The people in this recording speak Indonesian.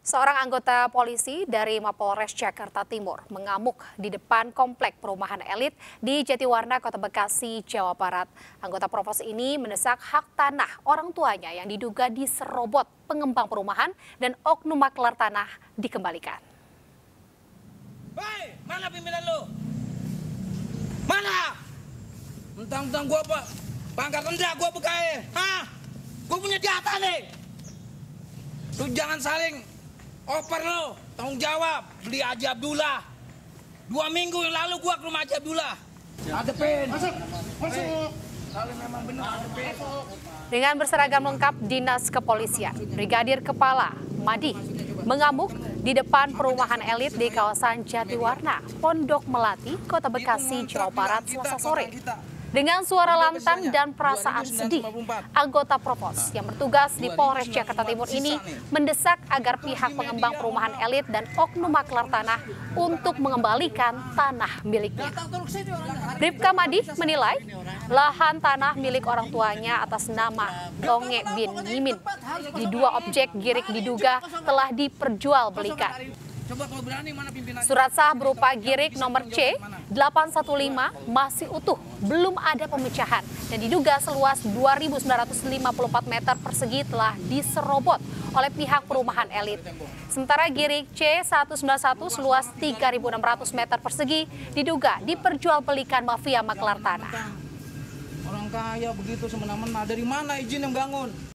Seorang anggota polisi dari Mapolres Jakarta Timur mengamuk di depan komplek perumahan elit di Jatiwarna, Kota Bekasi, Jawa Barat. Anggota Provos ini mendesak hak tanah orang tuanya yang diduga diserobot pengembang perumahan dan oknum maklar tanah dikembalikan. Hei, mana pimpinan lu? Mana? Mentang-mentang gua apa? Pangkat rendah gua bekai. Hah? Gua punya jatah nih. Lu jangan saling oper lo, tanggung jawab. Beli Haji Abdullah. 2 minggu yang lalu gua ke rumah Haji Abdullah. Adepin. Masuk. Kalau memang benar adepin. Dengan berseragam lengkap Dinas Kepolisian, Brigadir Kepala Madi mengamuk di depan perumahan elit di kawasan Jatiwarna, Pondok Melati, Kota Bekasi, Jawa Barat, Selasa sore. Dengan suara lantang dan perasaan sedih, anggota Provos yang bertugas di Polres Jakarta Timur ini mendesak agar pihak pengembang perumahan elit dan oknum maklar tanah untuk mengembalikan tanah miliknya. Bribka Madi menilai lahan tanah milik orang tuanya atas nama Donge bin Mimin di 2 objek girik diduga telah diperjualbelikan. Surat sah berupa girik nomor C815 masih utuh, belum ada pemecahan dan diduga seluas 2.954 meter persegi telah diserobot oleh pihak perumahan elit. Sementara girik C191 seluas 3.600 meter persegi diduga diperjualbelikan mafia maklar tanah. Orang kaya begitu semena-mena, dari mana izin yang bangun?